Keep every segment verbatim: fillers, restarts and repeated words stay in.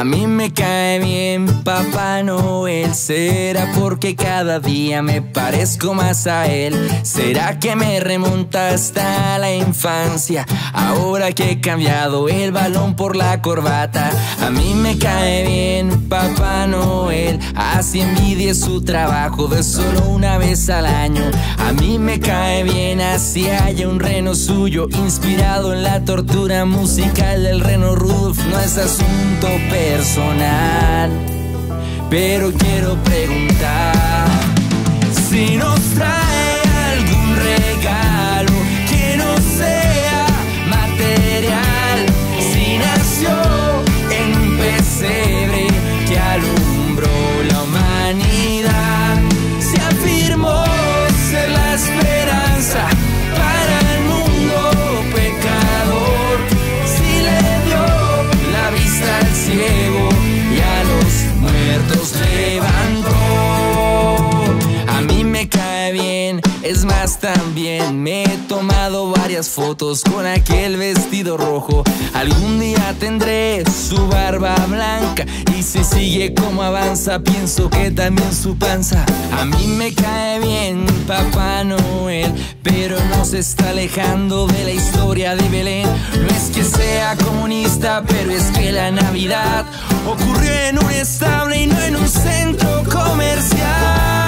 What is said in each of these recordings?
A mí me cae bien Papá Noel. ¿Será porque cada día me parezco más a él? ¿Será que me remonta hasta la infancia? Ahora que he cambiado el balón por la corbata. A mí me cae bien Papá Noel, así envidie su trabajo de solo una vez al año. A mí me cae bien así haya un reno suyo inspirado en la tortura musical del reno Rudolf. No es asunto personal, pero quiero preguntar si nos trae algún regalo que no sea material. Si nació en un pesebre que alumbró la humanidad, si afirmó ser la esperanza para el mundo pecador, si le dio la vista al ciego y a los muertos levantó. A mí me cae bien, es más también me he tomado varias fotos con aquel vestido rojo. Algún día tendré su barba blanca y si sigue como avanza pienso que también su panza. A mí me cae bien Papá Noel, pero no se está alejando de la historia de Belén. No es que sea comunista, pero es que la Navidad ocurrió en un establo y no en un centro comercial.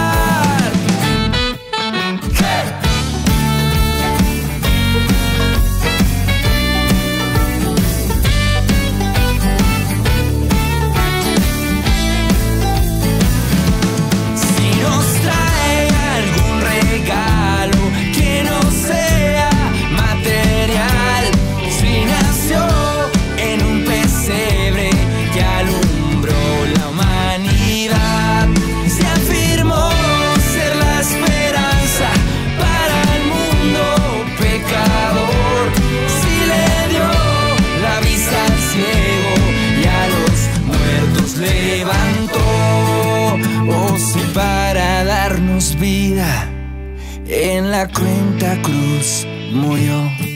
Para darnos vida en la cruenta cruz murió.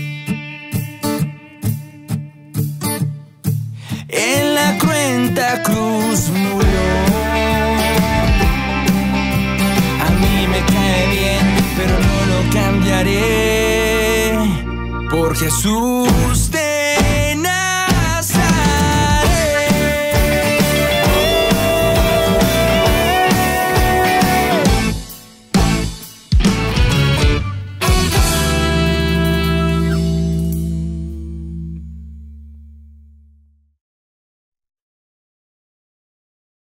En la cruenta cruz murió. A mí me cae bien, pero no lo cambiaré por Jesús.